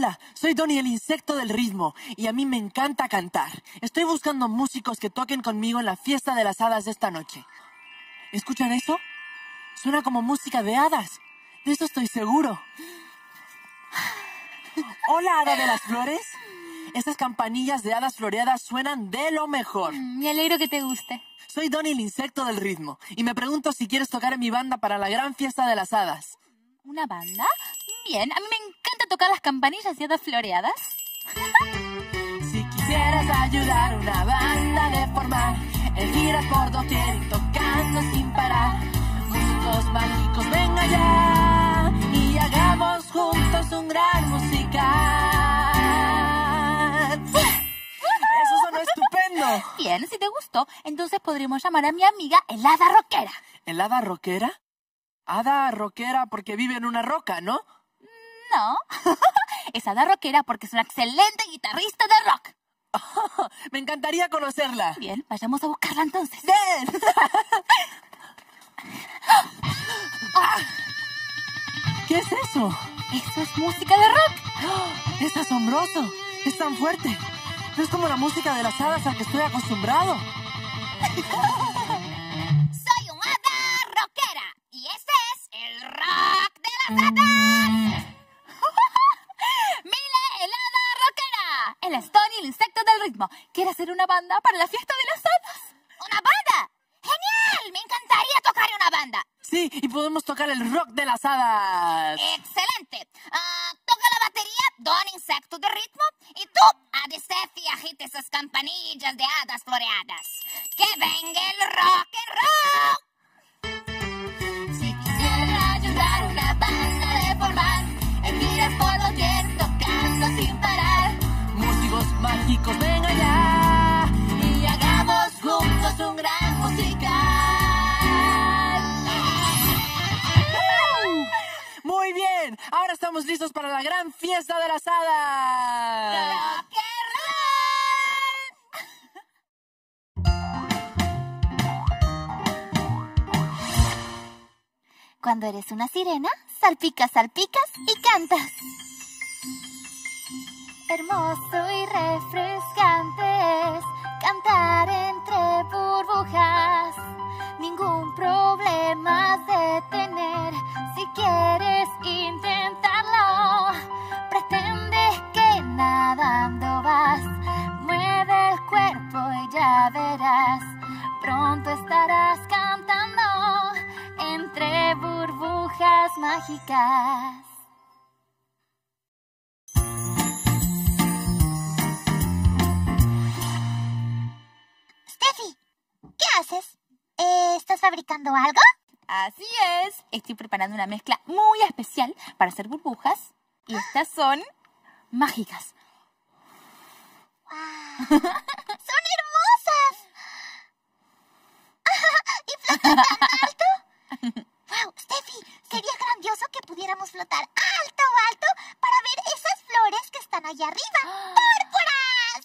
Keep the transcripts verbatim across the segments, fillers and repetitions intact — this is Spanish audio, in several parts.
Hola, soy Donnie el insecto del ritmo y a mí me encanta cantar. Estoy buscando músicos que toquen conmigo en la fiesta de las hadas de esta noche. ¿Escuchan eso? Suena como música de hadas. De eso estoy seguro. Hola, hada de las flores. Estas campanillas de hadas floreadas suenan de lo mejor. Mm, me alegro que te guste. Soy Donnie el insecto del ritmo y me pregunto si quieres tocar en mi banda para la gran fiesta de las hadas. ¿Una banda? Bien, a mí me encanta tocar las campanillas y hadas floreadas. Si quisieras ayudar a una banda de formar, en giras por doquier y tocando sin parar, músicos mágicos, venga ya y hagamos juntos un gran musical. ¡Eso sonó estupendo! Bien, si te gustó, entonces podríamos llamar a mi amiga el hada rockera. ¿El hada rockera? Hada rockera porque vive en una roca, ¿no? No, es hada rockera porque es una excelente guitarrista de rock. Oh, me encantaría conocerla. Bien, vayamos a buscarla entonces. ¡Ven! Ah, ¿Qué es eso? eso es música de rock. ¡Oh! Es asombroso. Es tan fuerte. No es como la música de las hadas a que estoy acostumbrado. Soy un hada rockera y este es el rock de las hadas. ¡Mile, el hada rockera! El Stone y el insecto del ritmo. ¿Quiere hacer una banda para la fiesta de las hadas? ¿Una banda? ¡Genial! Me encantaría tocar en una banda. Sí, y podemos tocar el rock de las hadas. ¡Excelente! Uh, toca la batería, Don Insecto de ritmo, y tú, Adicef, y agite esas campanillas de hadas floreadas. ¡Que venga el rock and roll! Si quisiera ayudar a una banda de formar, en giras por doquier tocando sin parar, Músicos mágicos, ven allá y hagamos juntos un gran musical. Muy bien, ahora estamos listos para la gran fiesta de las hadas. ¡Rock and roll! Cuando eres una sirena, salpicas, salpicas y cantas. Hermoso y refrescante es cantar entre burbujas. Ningún problema has de tener si quieres intentarlo. Pretende que nadando vas, mueve el cuerpo y ya verás. Pronto estarás cantando entre burbujas mágicas. Steffi, ¿qué haces? Eh, ¿Estás fabricando algo? Así es. Estoy preparando una mezcla muy especial para hacer burbujas. Y estas son mágicas. ¡Wow! ¡Son hermosas! ¿Y flotan tan alto? ¡Wow, Steffi! Sería grandioso que pudiéramos flotar alto, alto para ver esas flores que están allá arriba. ¡Púrpuras!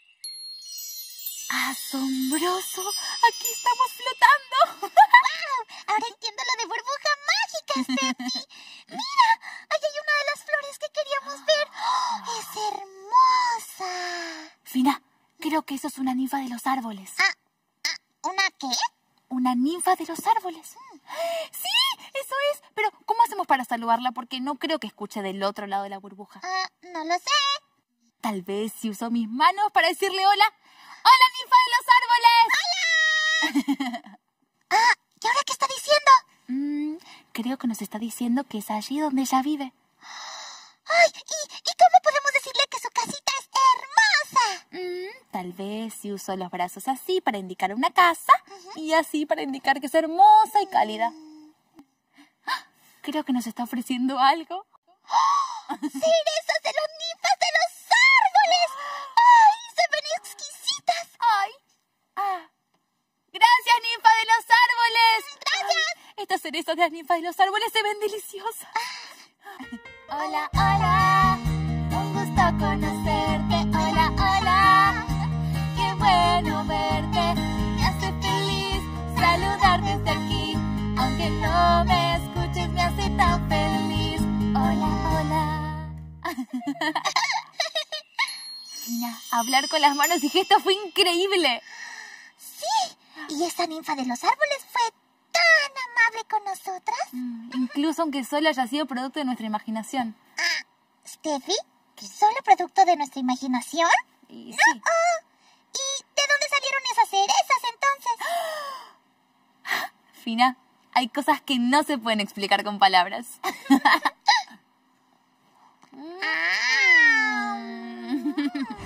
¡Asombroso! ¡Aquí estamos flotando! ¡Wow! Ahora entiendo lo de burbuja mágica, Steffi. ¡Mira! Ahí hay una de las flores que queríamos ver. ¡Oh! ¡Es hermosa! Fina, creo que eso es una ninfa de los árboles. Ah, ah, ¿una qué? Una ninfa de los árboles. Mm. ¡Sí! ¡Eso es! Pero, ¿cómo hacemos para saludarla? Porque no creo que escuche del otro lado de la burbuja. Ah, no lo sé. Tal vez si uso mis manos para decirle hola. ¡Hola, ninfa de los árboles! ¡Hola! Ah, ¿y ahora qué está diciendo? Mm, creo que nos está diciendo que es allí donde ella vive. ¡Ay! ¿Y, ¿y cómo podemos decirle que su casita es hermosa? Mm, tal vez si uso los brazos así para indicar una casa, uh-huh, y así para indicar que es hermosa y cálida. Mm. ¡Ah! Creo que nos está ofreciendo algo. ¡Oh! ¡Cerezas de las ninfas de los árboles! ¡Ay! ¡Se ven exquisitas! ¡Ay! ¡Ah! ¡Gracias, ninfa de los árboles! ¡Gracias! Ay, estas cerezas de las ninfas de los árboles se ven deliciosas. Hola, hola. Un gusto conocerte. Hola, hola. Qué bueno verte. Me hace feliz saludar desde aquí. Aunque no me escuches, me hace tan feliz. Hola, hola. Fina, hablar con las manos y gestos fue increíble. Sí, y esa ninfa de los árboles fue tan amable con nosotras. Mm, incluso aunque solo haya sido producto de nuestra imaginación. Ah, ¿Steffi? ¿Solo producto de nuestra imaginación? Y ¡No! sí. Oh, ¿y de dónde salieron esas cerezas entonces? Fina, hay cosas que no se pueden explicar con palabras. Ah.